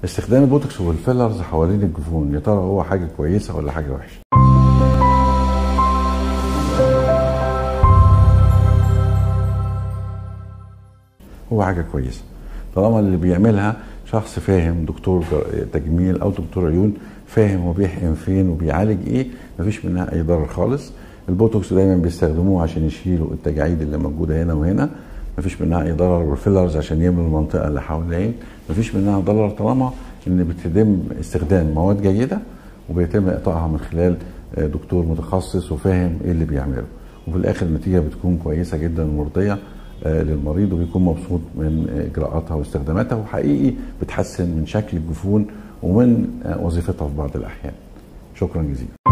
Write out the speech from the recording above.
استخدام البوتوكس والفيلرز حوالين الجفون، يا ترى هو حاجه كويسه ولا حاجه وحشه؟ هو حاجه كويسه طالما اللي بيعملها شخص فاهم، دكتور تجميل او دكتور عيون فاهم هو بيحقن فين وبيعالج ايه، مفيش منها اي ضرر خالص. البوتوكس دايما بيستخدموه عشان يشيلوا التجاعيد اللي موجوده هنا وهنا، مفيش منها اي ضرر. والفيلرز عشان يملوا المنطقه اللي حول العين، مفيش منها ضرر طالما ان بيتم استخدام مواد جيده وبيتم اقطاعها من خلال دكتور متخصص وفاهم ايه اللي بيعمله، وفي الاخر النتيجه بتكون كويسه جدا ومرضيه للمريض، وبيكون مبسوط من اجراءاتها واستخداماتها، وحقيقي بتحسن من شكل الجفون ومن وظيفتها في بعض الاحيان. شكرا جزيلا.